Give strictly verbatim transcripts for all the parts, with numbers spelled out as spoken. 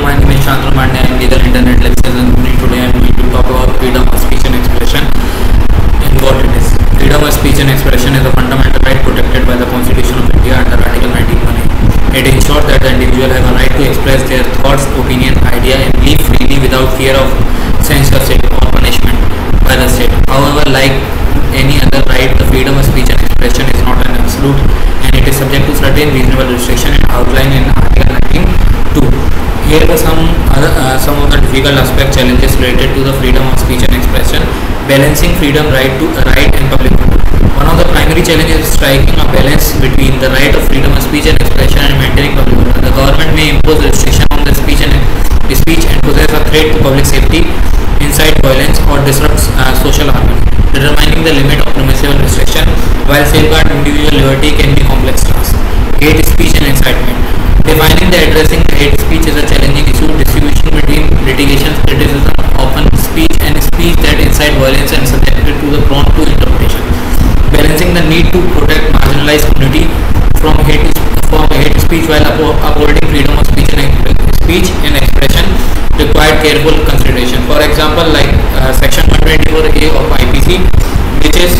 my name is Chandra Pandey. I am legal internet lecturer and today I am going to talk about freedom of speech and expression and what it is. Freedom of speech and expression is a fundamental right protected by the Constitution of India under Article nineteen one A. It ensures that the individual have a right to express their thoughts, opinion, idea and belief freely without fear of censorship or punishment by the state. However, like any other right, the freedom of speech and expression is not an absolute and it is subject to certain reasonable restrictions outlined in Article nineteen two. Here are some other, uh, some of the difficult aspect challenges related to the freedom of speech and expression. Balancing freedom, right to uh, right and public order. One of the primary challenges is striking a balance between the right of freedom of speech and expression and maintaining public order. The government may impose restriction on the speech and uh, speech and possess a threat to public safety, incite violence or disrupts uh, social harmony. Determining the limit of permissible restriction while safeguard individual liberty can be complex task. Hate speech and incitement. Defining the addressing the hate speech is a challenging issue. Distinguishing between litigation, criticism, open speech and speech that incite violence and subjected to the prone to interpretation. Balancing the need to protect marginalized community from hate from hate speech while upholding freedom of speech and speech and expression required careful consideration. For example, like uh, section one twenty-four A of I P C, which is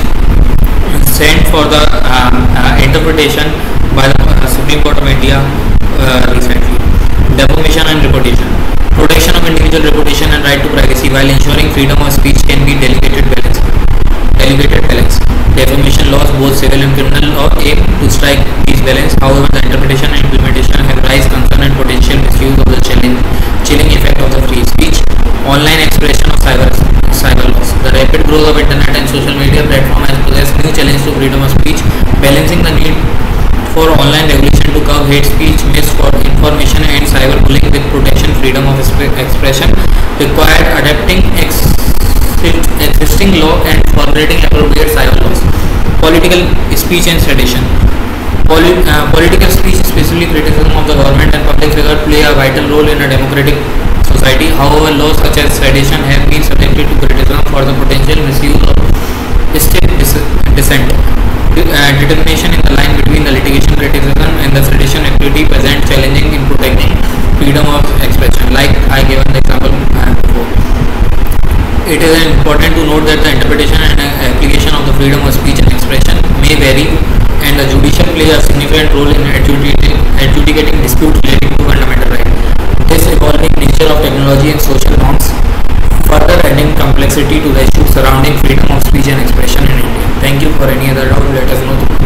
sent for the um, uh, interpretation by the uh, Supreme Court of India uh, recently. Defamation and reputation. Protection of individual reputation and right to privacy while ensuring freedom of speech can be delegated balance. Delegated balance. Defamation laws, both civil and criminal law, aim to strike these balance. However, the interpretation and implementation have raised concern and potential misuse of the chilling, chilling effect of the free speech. Online expression of cyber cyber laws. The rapid growth of internet and social media platform has posed new challenge to freedom of speech. Balancing the need for online regulation to curb hate speech, misinformation and cyberbullying with protection freedom of expression required adapting ex existing law and formulating appropriate cyber laws. Political speech and sedition. Poli uh, political speech, especially criticism of the government and public figure, play a vital role in a democratic society. However, laws such as sedition have been subjected to criticism for the potential misuse of state dissent. Uh, determination in the line between the litigation criticism and the sedition activity present challenging in protecting freedom of expression, like I given the example uh, before. It is important to note that the interpretation and uh, application of the freedom of speech and expression may vary, and the judicial plays a significant role in adjudicating, adjudicating disputes relating to fundamental rights. This evolving nature of technology and social norms further adding complexity to the issues surrounding freedom of speech and expression in India. Thank you. For any other doubt, let us know.